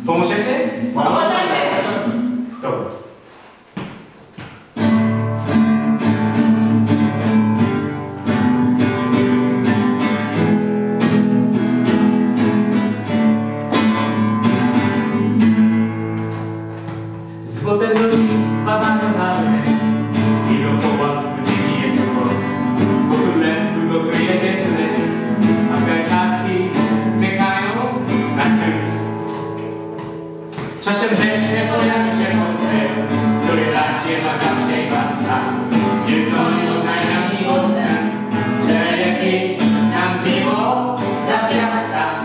Pomożecie? Pomożemy! Dobra. Złote drugi spadają na mnie i dookoła ziemi jest pokój. Po królestwu gotuje wieczór, a kwiaciarki czekają na cud. Czasem wreszcie pojawi się poseł, który raczej ma zawsze i basta. Wiedzony oznajmia miłosne, że lepiej nam było za miasta.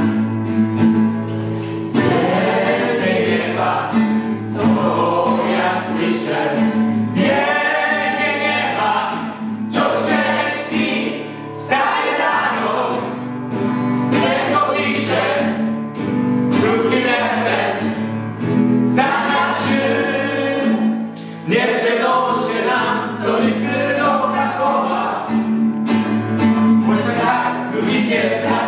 Lepiej nieba, co ja słyszę, wielkie nieba, co szczęści wstaje rano. Tylko pisze krótki refren, nie przenoście nam stolicy do Krakowa. Chociaż tak lubicie